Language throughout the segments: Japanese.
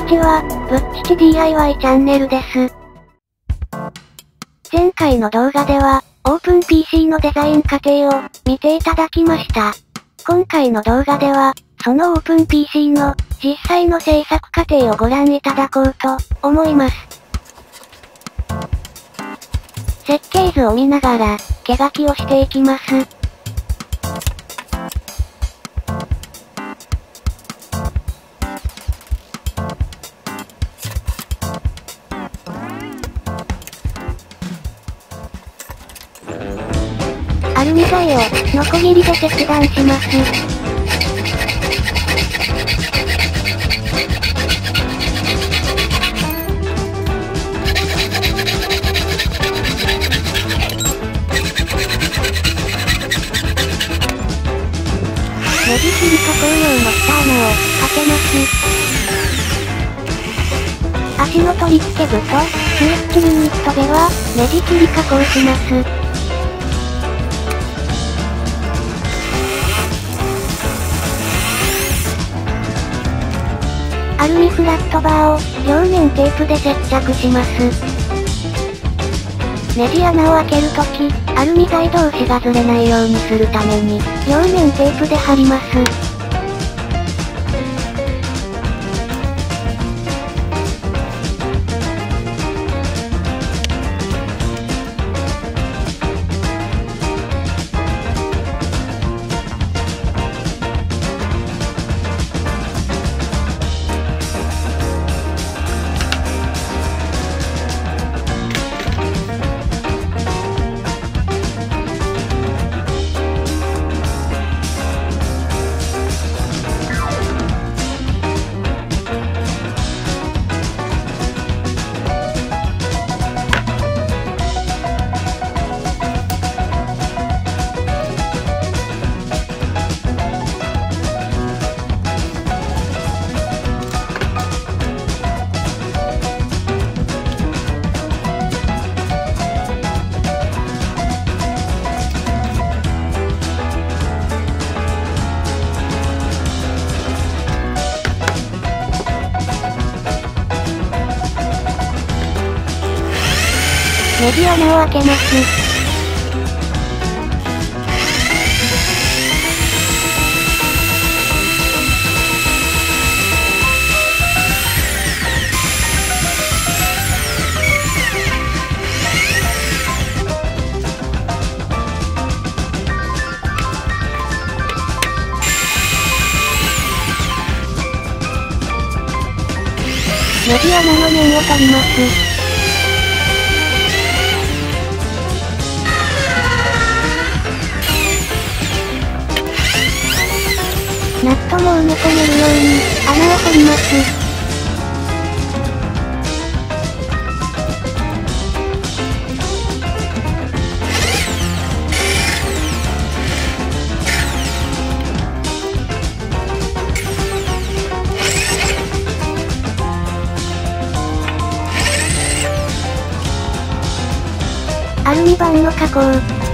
ちは、ぶっちち DIY チャンネルです。前回の動画では、オープン PC のデザイン過程を見ていただきました。今回の動画では、そのオープン PC の実際の制作過程をご覧いただこうと思います。設計図を見ながら、手書きをしていきます。アルミ材をノコギリで切断します。ネジシリカ工用の下穴を開けます。足の取り付け部とスイッチユニットではネジ切り加工します。アルミフラットバーを両面テープで接着します。ネジ穴を開けるとき、アルミ材同士がずれないようにするために、両面テープで貼ります。ネジ穴を開けます。ネジ穴の面を取ります。ナットも埋め込めるように穴を掘ります。アルミ板の加工。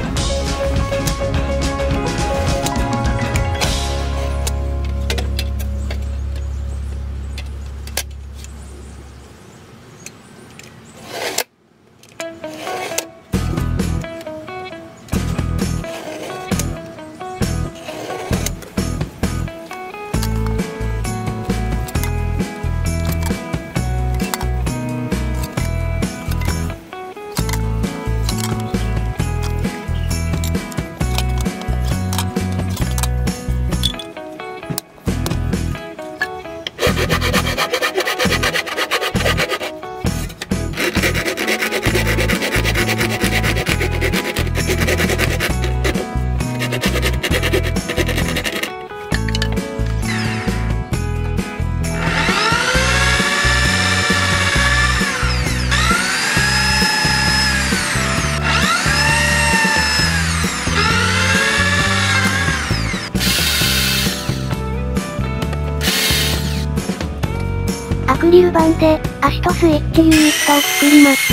アクリル板で足とスイッチユニットを作ります。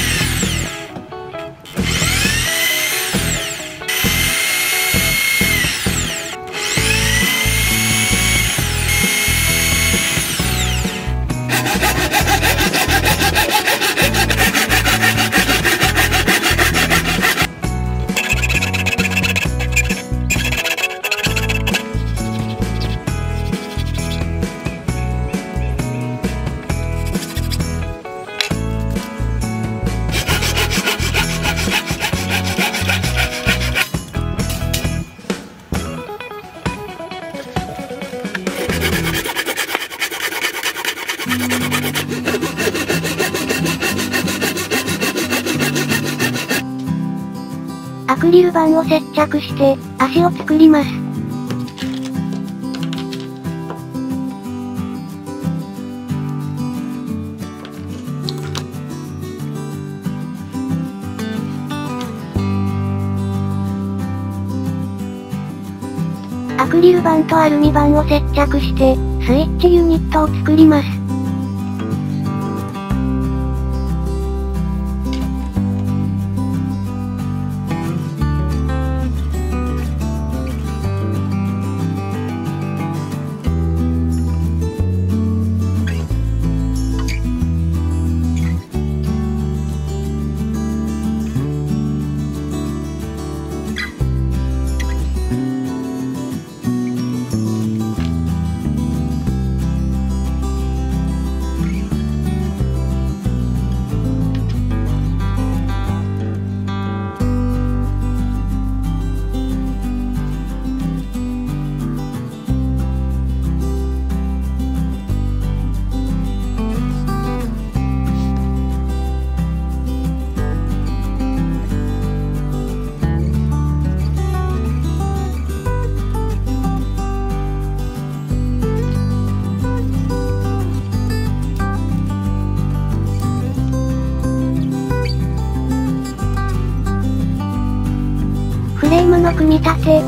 クリル板を接着して、足を作ります。アクリル板とアルミ板を接着して、スイッチユニットを作ります。フレームの組み立て。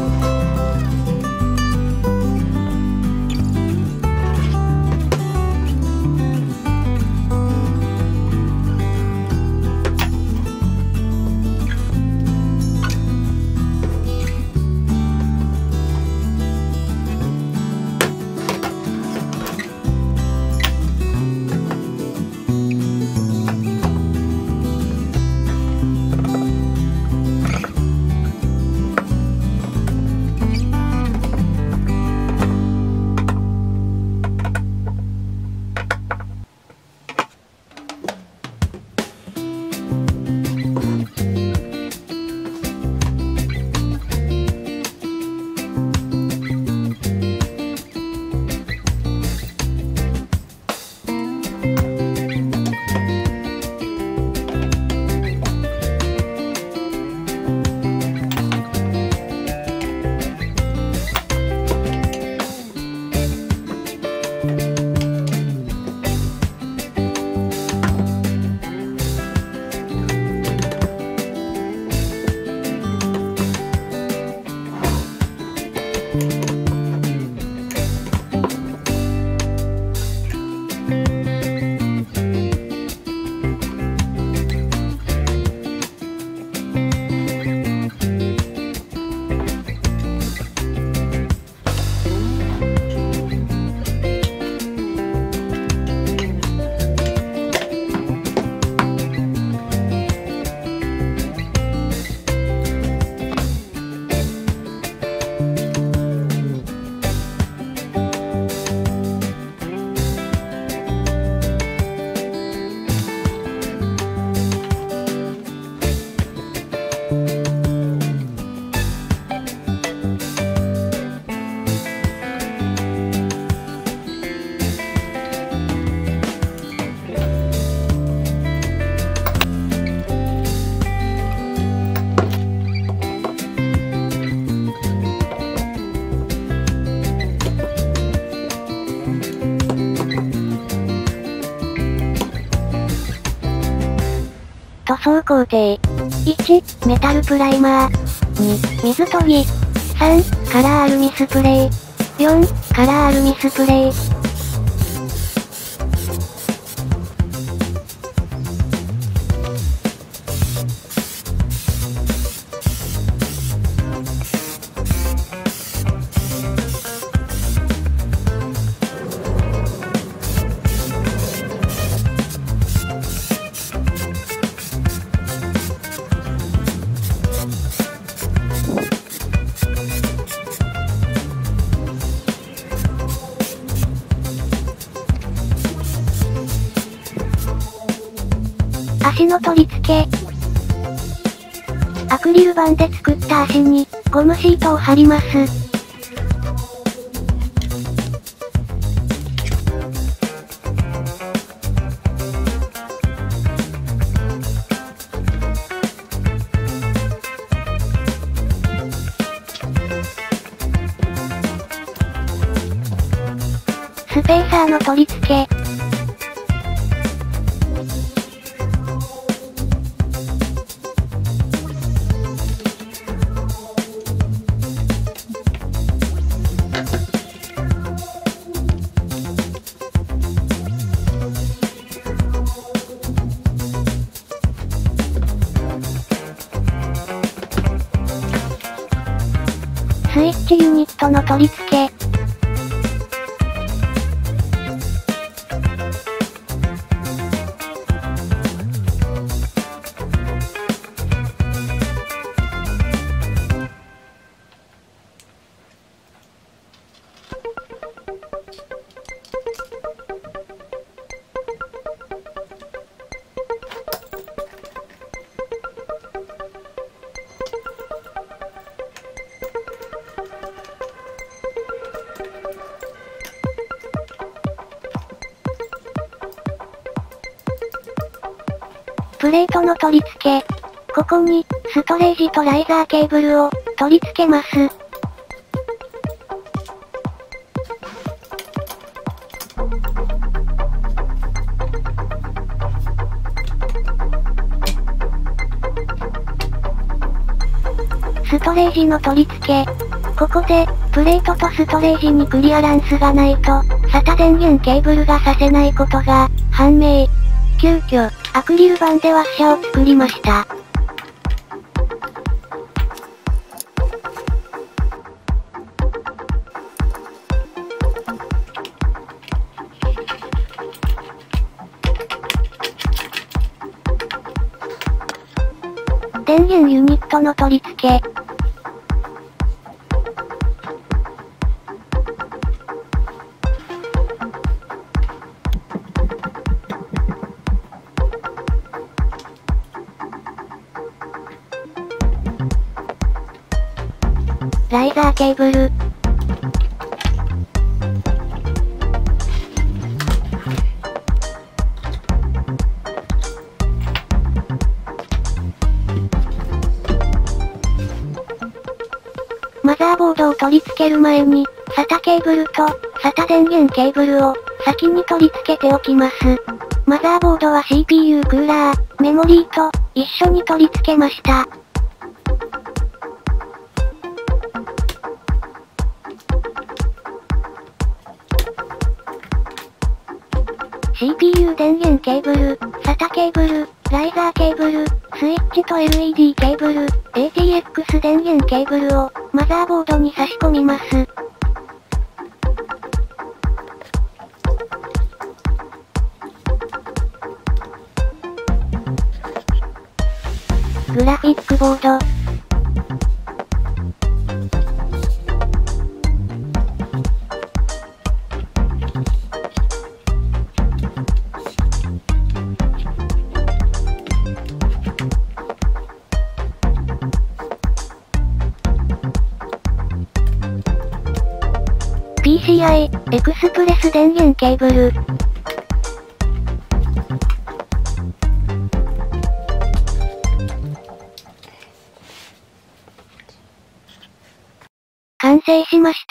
塗装工程。1、メタルプライマー。2、水研ぎ。3、カラーアルミスプレー。4、カラーアルミスプレー。足の取り付け。アクリル板で作った足に、ゴムシートを貼ります。 ペーサーの取り付け。スイッチユニットの取り付け。プレートの取り付け。ここに、ストレージとライザーケーブルを、取り付けます。ストレージの取り付け。ここで、プレートとストレージにクリアランスがないと、SATA電源ケーブルがさせないことが、判明。急遽、アクリル板でワッシャーを作りました。電源ユニットの取り付け。ライザーケーブル。マザーボードを取り付ける前に、SATAケーブルと、SATA電源ケーブルを、先に取り付けておきます。マザーボードは CPU クーラー、メモリーと、一緒に取り付けました。CPU 電源ケーブル、SATAケーブル、ライザーケーブル、スイッチと LED ケーブル、ATX 電源ケーブルを、マザーボードに差し込みます。グラフィックボード。PCI、エクスプレス電源ケーブル。完成しました。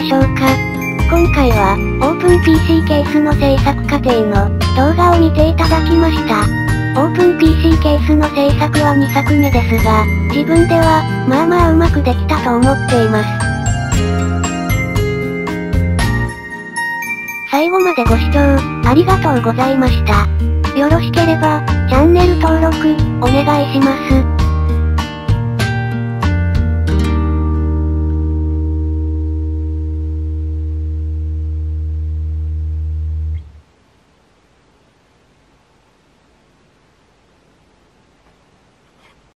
しょうか。今回は、オープン PC ケースの制作過程の動画を見ていただきました。オープン PC ケースの制作は2作目ですが、自分では、まあまあうまくできたと思っています。最後までご視聴、ありがとうございました。よろしければ、チャンネル登録、お願いします。